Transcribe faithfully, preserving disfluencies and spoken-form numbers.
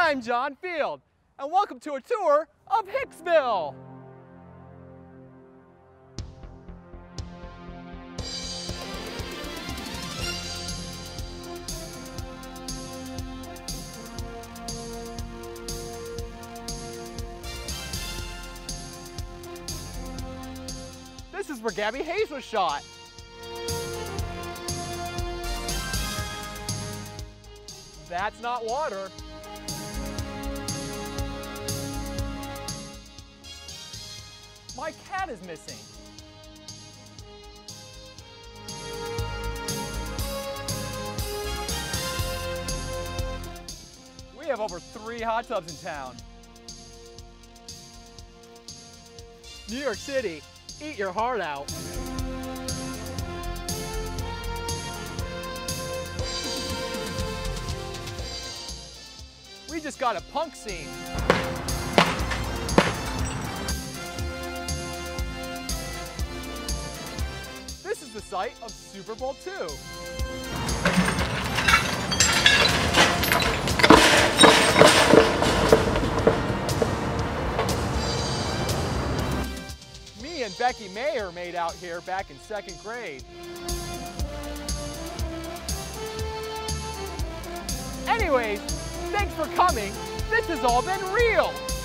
I'm John Field, and welcome to a tour of Hicksville. This is where Gabby Hayes was shot. That's not water. My cat is missing. We have over three hot tubs in town. New York City, eat your heart out. We just got a punk scene. This is the site of Super Bowl two. Me and Becky Mayer made out here back in second grade. Anyways, thanks for coming. This has all been real.